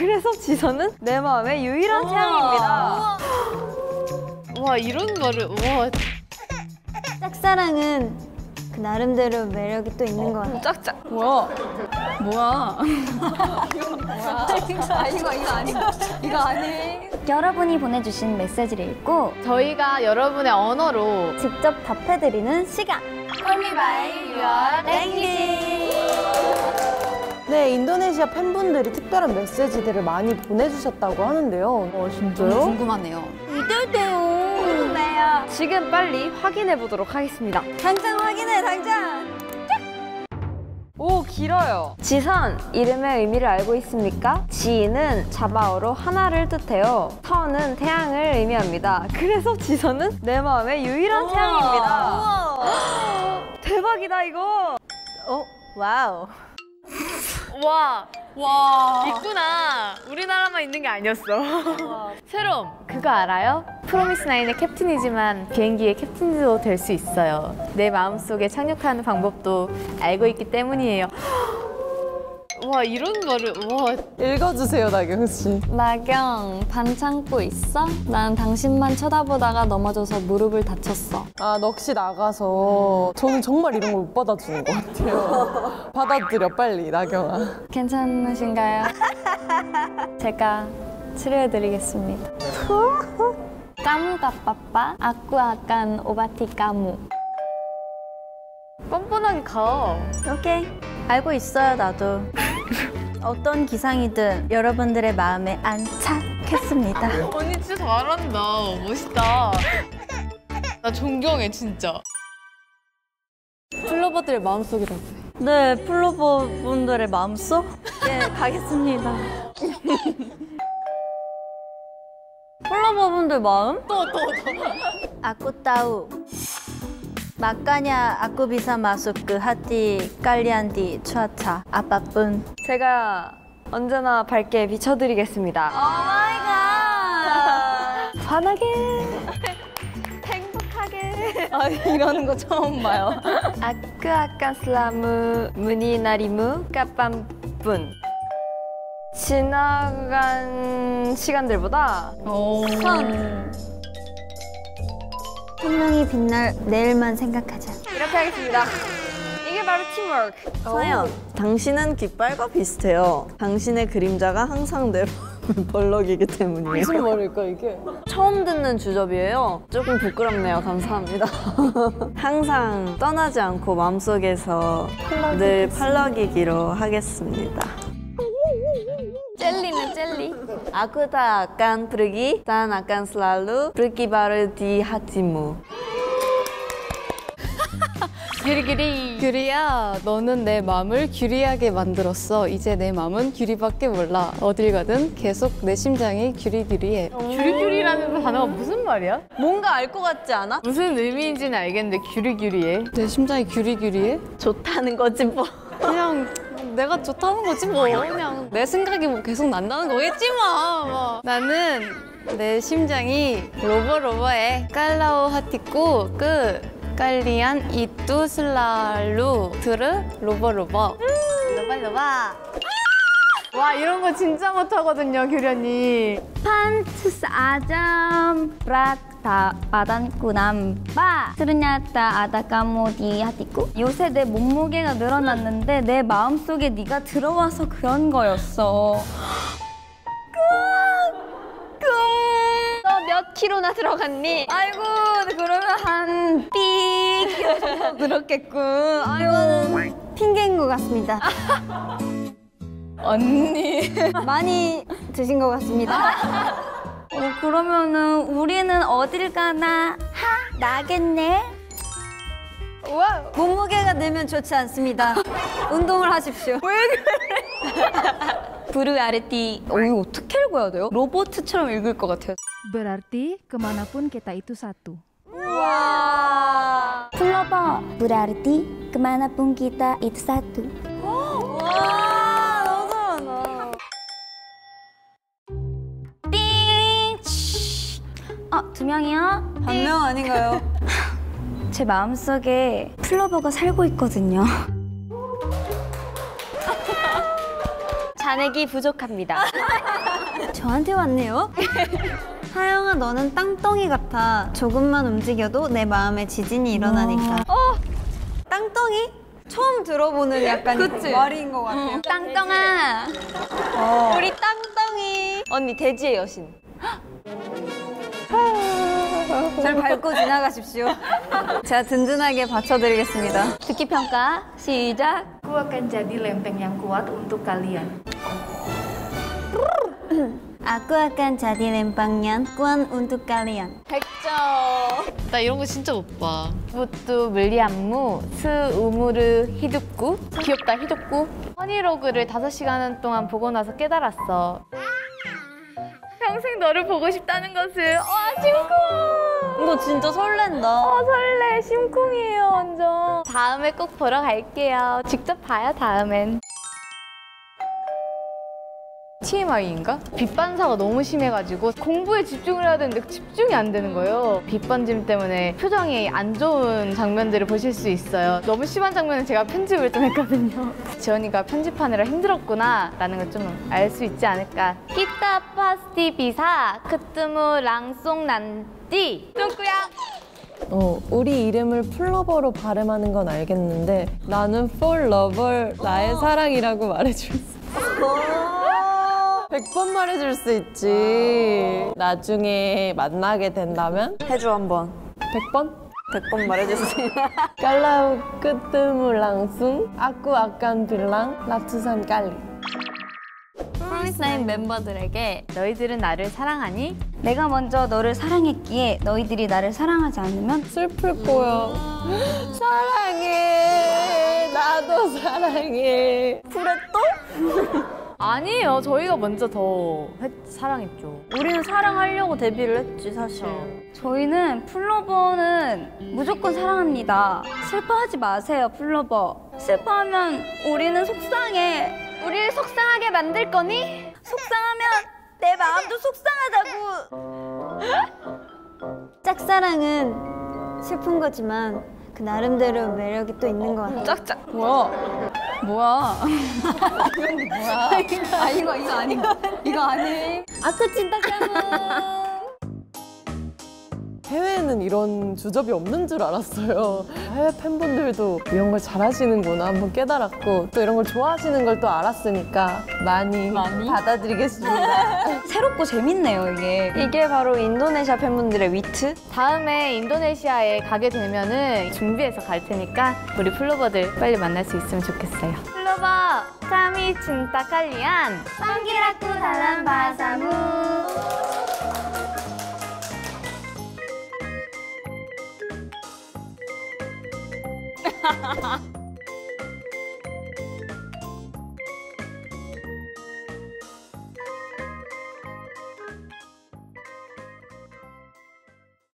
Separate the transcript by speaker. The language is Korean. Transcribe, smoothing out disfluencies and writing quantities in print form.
Speaker 1: 그래서 지선은 내 마음의 유일한 태양입니다.
Speaker 2: 와, 이런 말을, 와.
Speaker 3: 짝사랑은 그 나름대로 매력이 또 있는 것 같아.
Speaker 1: 짝짝.
Speaker 2: 뭐야? 뭐야?
Speaker 1: 이거 아니.
Speaker 3: 여러분이 보내주신 메시지를 읽고
Speaker 2: 저희가 여러분의 언어로
Speaker 3: 직접 답해드리는 시간. Call me by your language.
Speaker 4: 네, 인도네시아 팬분들이 특별한 메시지들을 많이 보내주셨다고 하는데요. 진짜요?
Speaker 2: 궁금하네요.
Speaker 3: 궁금해요.
Speaker 1: 지금 빨리 확인해 보도록 하겠습니다.
Speaker 3: 당장 확인해, 당장.
Speaker 1: 오, 길어요. 지선, 이름의 의미를 알고 있습니까? 지는 자바어로 하나를 뜻해요. 선은 태양을 의미합니다. 그래서 지선은 내 마음의 유일한 태양입니다. 대박이다, 이거.
Speaker 4: 와우.
Speaker 2: 와, 있구나. 우리나라만 있는 게 아니었어. 새롬, 그거 알아요? 프로미스나인의 캡틴이지만 비행기의 캡틴도 될 수 있어요. 내 마음속에 착륙하는 방법도 알고 있기 때문이에요. 와, 이런 거를, 와.
Speaker 4: 읽어주세요, 나경씨.
Speaker 3: 나경, 반 참고 있어? 난 당신만 쳐다보다가 넘어져서 무릎을 다쳤어.
Speaker 4: 아, 넋이 나가서 저는 정말 이런 걸 못 받아주는 것 같아요. 받아들여, 빨리, 나경아.
Speaker 3: 괜찮으신가요? 제가 치료해드리겠습니다. 까무 가빠빠, 아쿠 아깐 오바티 까무.
Speaker 2: 뻔뻔하게 가.
Speaker 3: 오케이. 알고 있어요, 나도. 어떤 기상이든 여러분들의 마음에 안착했습니다.
Speaker 2: 언니 진짜 잘한다. 멋있다. 나 존경해, 진짜. 플로버들의 마음속이라고 해.
Speaker 3: 네, 플로버 분들의 마음속? 예, 가겠습니다. 플로버 분들 마음?
Speaker 2: 또.
Speaker 3: 아쿠따우. 마까냐 아쿠비사 마수크 하티 깔리안디 추아차 아빠뿐.
Speaker 1: 제가 언제나 밝게 비춰드리겠습니다.
Speaker 3: 오마이갓.
Speaker 1: 환하게, 행복하게.
Speaker 3: 이러는 거 처음 봐요.
Speaker 1: 아크아까 슬라무 무니나리무 까빰뿐. 지나간 시간들보다
Speaker 3: 분명히 빛날 내일만 생각하자.
Speaker 1: 이렇게 하겠습니다. 이게 바로 팀워크.
Speaker 5: 서연, 당신은 깃발과 비슷해요. 당신의 그림자가 항상 내 벌럭이기 때문이에요.
Speaker 4: 무슨 말일까, 이게?
Speaker 5: 처음 듣는 주접이에요. 조금 부끄럽네요. 감사합니다. 항상 떠나지 않고 마음속에서 늘 팔럭이기로 하겠습니다.
Speaker 3: 젤리는 젤리.
Speaker 5: Aku tak akan pergi dan akan selalu pergi baru di hatimu.
Speaker 2: 규리야, 너는 내 마음을 규리하게 만들었어. 이제 내 마음은 규리밖에 몰라. 어딜 가든 계속 내 심장이 규리규리해. 규리규리라는 단어가 무슨 말이야?
Speaker 5: 뭔가 알 것 같지 않아?
Speaker 2: 무슨 의미인지는 알겠는데 규리규리해? 내 심장이 규리규리해?
Speaker 5: 좋다는 거지 뭐.
Speaker 2: 그냥 내가 좋다는 거지 뭐. 그냥 내 생각이 뭐 계속 난다는 거겠지 뭐. 나는 내 심장이 로버로버해. 깔라오 하티꾸 깔리안 이뚜 슬랄루 드르 로버로버. 로바로바. 와, 이런 거 진짜 못하거든요, 규리 언니.
Speaker 3: 판투스 아잠 라타 바단꾸 남바 트르냐타 아다까모디 하티꾸. 요새 내 몸무게가 늘어났는데 내 마음속에 네가 들어와서 그런 거였어.
Speaker 1: 너 몇 킬로나 들어갔니?
Speaker 3: 아이고, 그러면 한 삐 정도 늘었겠군. 이거는 핑계인 것 같습니다.
Speaker 2: 언니.
Speaker 3: 많이 드신 것 같습니다. 그러면은 우리는 어딜 가나 나겠네?
Speaker 1: 와우.
Speaker 3: 몸무게가 늘면 좋지 않습니다. 운동을 하십시오. 왜 그래? 부르아르티. 이거 어떻게 읽어야 돼요? 로봇처럼 읽을 것 같아요.
Speaker 6: Berarti kemanapun kita itu satu.
Speaker 3: 와. 불러봐. 부르아르티. 그만아뿐 기타 itu satu. 와, 너무 잘한다. 띵. 두 명이요?
Speaker 5: 한 명 아닌가요?
Speaker 3: 제 마음속에 플로버가 살고 있거든요.
Speaker 1: 잔액이 부족합니다.
Speaker 3: 저한테 왔네요. 하영아, 너는 땅덩이 같아. 조금만 움직여도 내 마음에 지진이 일어나니까.
Speaker 1: 땅덩이? 처음 들어보는 약간 말인 것 같아요.
Speaker 3: 땅덩아.
Speaker 1: 우리 땅덩이. 언니 대지의 여신. 잘 밟고 지나가십시오.
Speaker 3: 제가 든든하게 받쳐드리겠습니다.
Speaker 1: 듣기 평가 시작.
Speaker 6: Aku akan jadi lempeng yang kuat untuk kalian.
Speaker 3: Aku akan jadi lempengnya kuat untuk kalian.
Speaker 2: 100점. 나 이런 거 진짜 못 봐.
Speaker 1: 부뚜 물리안무 스우무르 히둣구.
Speaker 2: 귀엽다, 희덕구. 허니로그를 5시간 동안 보고 나서 깨달았어. 평생 너를 보고 싶다는 것을. 와, 심쿵!
Speaker 1: 이거 진짜 설렌다.
Speaker 2: 설레, 심쿵이에요, 완전. 다음에 꼭 보러 갈게요. 직접 봐요, 다음엔. TMI인가? 빛 반사가 너무 심해가지고 공부에 집중을 해야 되는데 집중이 안 되는 거예요. 빛 번짐 때문에 표정이 안 좋은 장면들을 보실 수 있어요. 너무 심한 장면은 제가 편집을 좀 했거든요. 지원이가 편집하느라 힘들었구나 라는 걸 좀 알 수 있지 않을까. 기타 파스티 비사 크트무 랑송 난디 쭈꾸야.
Speaker 4: 우리 이름을 플러버로 발음하는 건 알겠는데 나는 for lover, 나의 사랑이라고 말해줄 수 있어. 100번 말해줄 수 있지. 나중에 만나게 된다면
Speaker 5: 해줘 한번.
Speaker 4: 100번?
Speaker 5: 100번 말해주세요.
Speaker 4: 깔라우 끄뜨무 랑숭 아쿠 아깐 빌랑 라투산 깔리.
Speaker 3: 프로미스나인 멤버들에게
Speaker 2: 너희들은 나를 사랑하니?
Speaker 3: 내가 먼저 너를 사랑했기에 너희들이 나를 사랑하지 않으면
Speaker 4: 슬플 거야. 사랑해. 나도 사랑해.
Speaker 2: 아니에요. 저희가 먼저 더 사랑했죠.
Speaker 1: 우리는 사랑하려고 데뷔를 했지 사실.
Speaker 3: 저희는 플로버는 무조건 사랑합니다. 슬퍼하지 마세요, 플로버. 슬퍼하면 우리는 속상해.
Speaker 1: 우리를 속상하게 만들 거니?
Speaker 3: 속상하면 내 마음도 속상하다고. 짝사랑은 슬픈 거지만 그 나름대로 매력이 또 있는 것 같아요.
Speaker 1: 짝짝.
Speaker 4: 뭐야?
Speaker 1: 뭐야? 이거 아닌 거. 이거 아니.
Speaker 3: 아크 찐따까무.
Speaker 4: 해외에는 이런 주접이 없는 줄 알았어요. 해외 팬분들도 이런 걸 잘하시는구나 한번 깨달았고 또 이런 걸 좋아하시는 걸 또 알았으니까 많이 받아들이겠습니다.
Speaker 3: 새롭고 재밌네요, 이게.
Speaker 1: 이게 바로 인도네시아 팬분들의 위트?
Speaker 2: 다음에 인도네시아에 가게 되면은 준비해서 갈 테니까 우리 플로버들 빨리 만날 수 있으면 좋겠어요. 플로버, 카미 춘타 칼리안.
Speaker 3: 빵기라쿠 달란 바사무.